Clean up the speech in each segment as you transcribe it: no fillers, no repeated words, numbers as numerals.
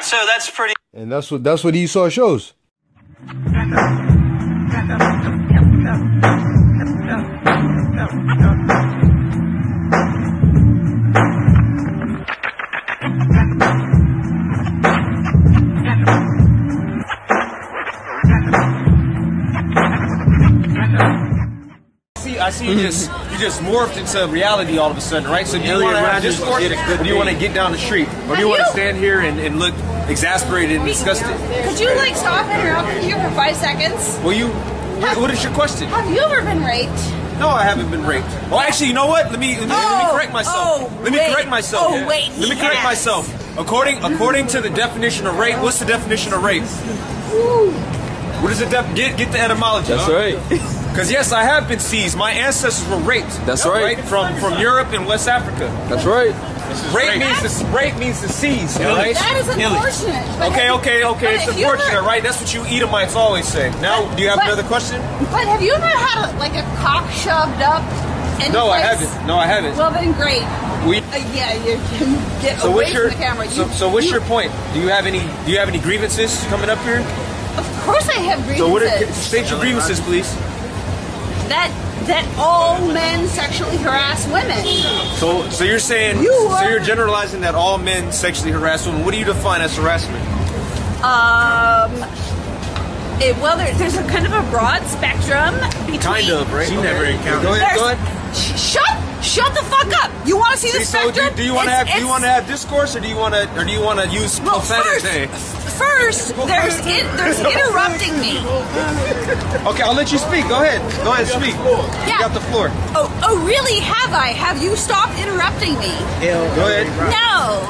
right, so that's pretty. And that's what Esau shows. I see you just morphed into reality all of a sudden, right? So do you want to have discourse, or do you want to get down the street, or do you want to stand here and look exasperated and disgusted? Could you like stop interrupting you for 5 seconds? Well, what is your question? Have you ever been raped? No, I haven't been raped. Oh, actually, you know what? Let me correct myself. Let me correct myself. Let me correct myself. According to the definition of rape, what's the definition of rape? What is the get the etymology? That's right. Because yes, I have been seized. My ancestors were raped. That's right. From Europe and West Africa. That's right. Rape means to seize. Right? That is unfortunate. Okay. It's unfortunate, right? That's what you Edomites always say. Now, do you have another question? But have you ever had a cock shoved up? No, I haven't. No, I haven't. Well, then great. Yeah, you can get away from the camera. So what's your point? Do you have any grievances coming up here? Of course I have grievances. So state your grievances, please. That all men sexually harass women. So you're saying you're generalizing that all men sexually harass women. What do you define as harassment? Well, there's a kind of a broad spectrum between. Kind of, right? She never encountered. Go ahead. Shut the fuck up! You want to see the spectrum? So do you want to have discourse, or do you want to use profanity? First, there's interrupting me. Okay, I'll let you speak. Go ahead, speak. Yeah. You got the floor. Oh, really? Have I? Have you stopped interrupting me? Go ahead. No.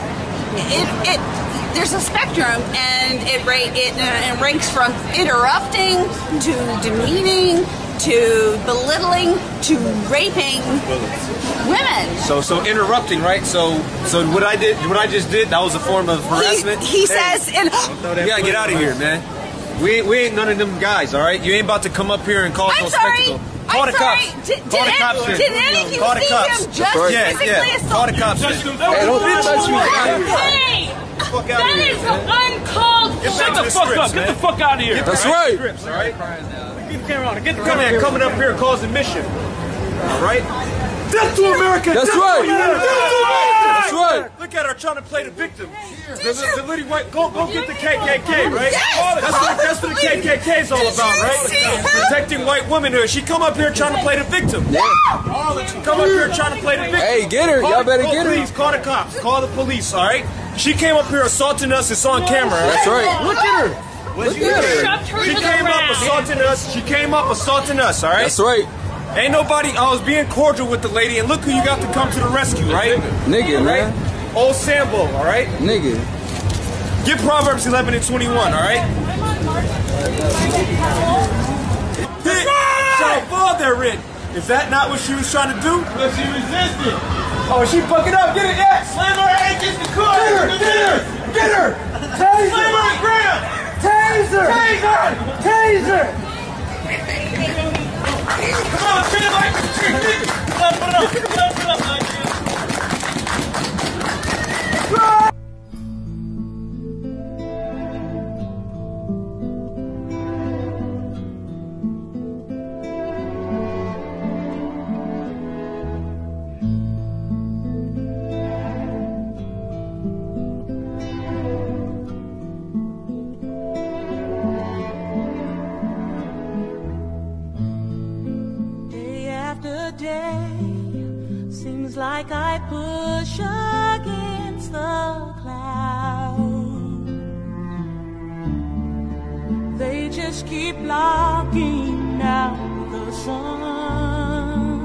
There's a spectrum, and it ranks from interrupting to demeaning to belittling to raping women. So interrupting, right? So what I just did, that was a form of harassment. He says, you gotta get out of here, man. We ain't none of them guys, all right? You ain't about to come up here and cause no spectacle. Call the cops. Call the cops. Did any of you see him just physically assault? Call the cops. Hey, don't touch me. Hey! That is uncalled. Shut the fuck up. Get the fuck out of here. That's right. All right? Get the camera on. Get the Come here, coming up here causing mission. All right? Death to America. That's right. That's right. Look at her trying to play the victim. The lady white, go get the KKK, right? That's what the KKK is all about, right? Protecting white womanhood. She come up here trying to play the victim. Yeah. Come up here trying to play the victim. Hey, get her. Y'all better get her. Please, call the cops. Call the police, all right? She came up here assaulting us. It's on camera. Right? That's right. Look at her. Look at her. She came up assaulting us. She came up assaulting us, all right? That's right. Ain't nobody, I was being cordial with the lady, and look who you got to come to the rescue, right? Nigga, right? man. Old Sambo, all right? Nigga. Get Proverbs 11 and 21, all right? Shall fall therein. Is that not what she was trying to do? But she resisted. Oh, she fucking up. Get it, yeah. Slam her head against the car. Get her. Taser. Slam her on the ground. Taser. Taser. Come on, turn it like put it up. Seems like I push against the clouds. They just keep blocking out the sun.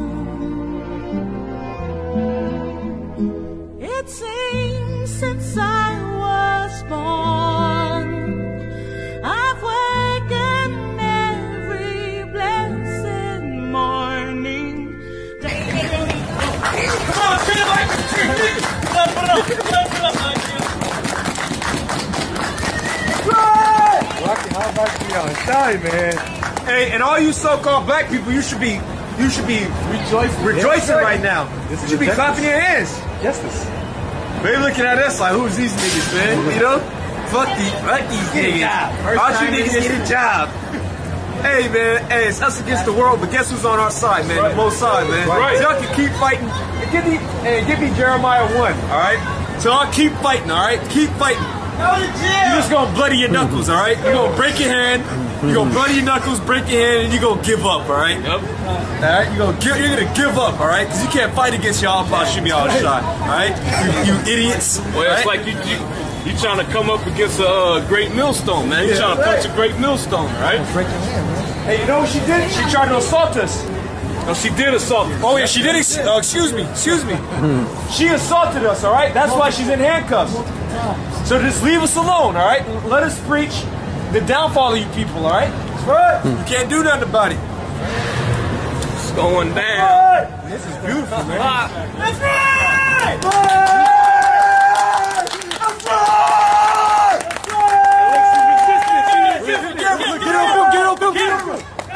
It seems since I was born, I've wakened every blessed morning. Come on, turn it like Rocky, how about you outside, man? Hey, and all you so-called black people, you should be rejoicing right now. You should be clapping your hands. Justice. They looking at us like, who's these niggas, man? You know? fuck these niggas. All you niggas get a job. Hey man, hey, it's us against the world, but guess who's on our side, man? The Most High, man. Right. So y'all can keep fighting. Give me Jeremiah 1, alright? So y'all keep fighting, alright? Keep fighting. You're just gonna bloody your knuckles, alright? You're gonna break your hand, you're gonna bloody your knuckles, break your hand, and you're gonna give up, alright? Yep. Alright? You're gonna give up, alright? Because you can't fight against y'all if I shoot me out of shot, alright? You idiots. Well, it's like you trying to come up against a great millstone, man. You trying to punch a great millstone, right? Hey, you know what she did? She tried to assault us. No, she did assault us. Oh yeah, she did. Excuse me. She assaulted us. All right. That's why she's in handcuffs. So just leave us alone. All right. Let us preach the downfall of you people. All right. That's right. You can't do nothing about it. It's going down. This is beautiful, man. That's right. That's right. Get up.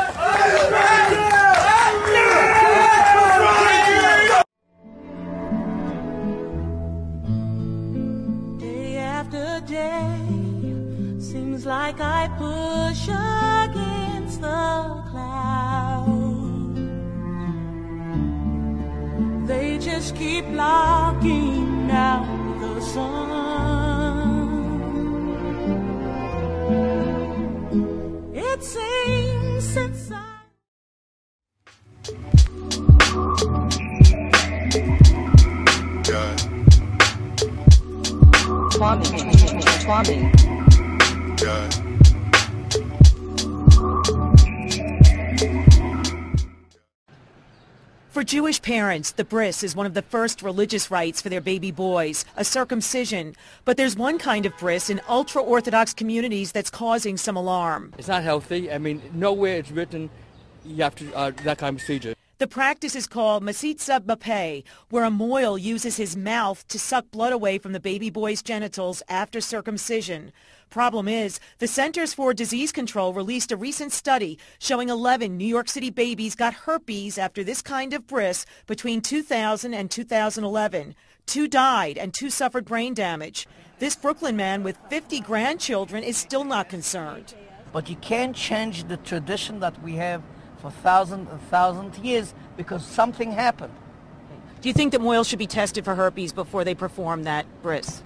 Day after day, seems like I push against the clouds. They just keep blocking out the sun. It seems since I Swami. For Jewish parents, the bris is one of the first religious rites for their baby boys, a circumcision. But there's one kind of bris in ultra-Orthodox communities that's causing some alarm. It's not healthy. I mean, nowhere it's written you have to that kind of procedure. The practice is called Masitza Bapeh, where a moil uses his mouth to suck blood away from the baby boy's genitals after circumcision. Problem is, the Centers for Disease Control released a recent study showing 11 New York City babies got herpes after this kind of bris between 2000 and 2011. 2 died and 2 suffered brain damage. This Brooklyn man with 50 grandchildren is still not concerned. But you can't change the tradition that we have for thousands and thousands of years because something happened. Do you think that moils should be tested for herpes before they perform that bris?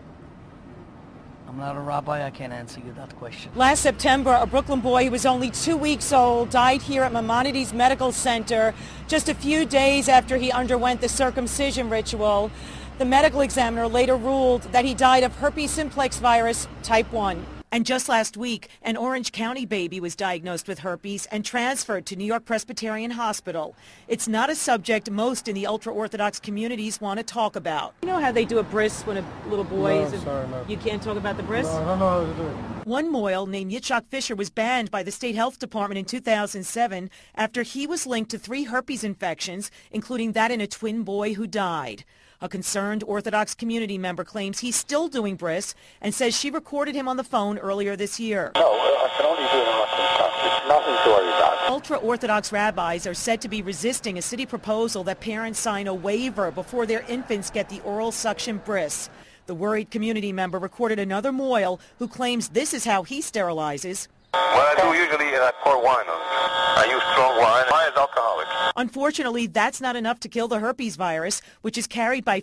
I'm not a rabbi, I can't answer you that question. Last September, a Brooklyn boy who was only 2 weeks old died here at Maimonides Medical Center just a few days after he underwent the circumcision ritual. The medical examiner later ruled that he died of herpes simplex virus type 1. And just last week, an Orange County baby was diagnosed with herpes and transferred to New York Presbyterian Hospital. It's not a subject most in the ultra-Orthodox communities want to talk about. You know how they do a bris when a little boy is... No. You can't talk about the bris? No, I don't know how to do it. One moil named Yitzhak Fisher was banned by the State Health Department in 2007 after he was linked to 3 herpes infections, including that in a twin boy who died. A concerned Orthodox community member claims he's still doing bris and says she recorded him on the phone earlier this year. No, I can only do it in Russian. It's nothing to worry about. Ultra-Orthodox rabbis are said to be resisting a city proposal that parents sign a waiver before their infants get the oral suction bris. The worried community member recorded another moil who claims this is how he sterilizes. Well, I do usually pour wine on it. I use strong wine. Wine is alcoholic. Unfortunately, that's not enough to kill the herpes virus, which is carried by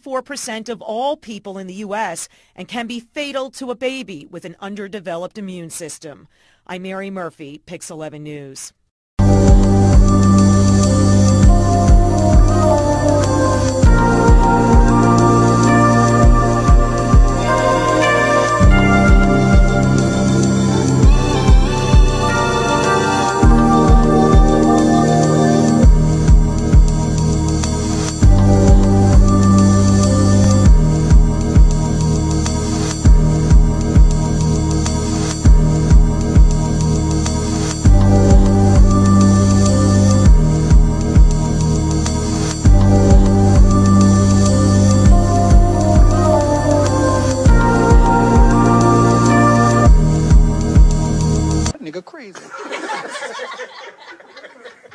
54% of all people in the U.S. and can be fatal to a baby with an underdeveloped immune system. I'm Mary Murphy, Pix 11 News. Nigga crazy.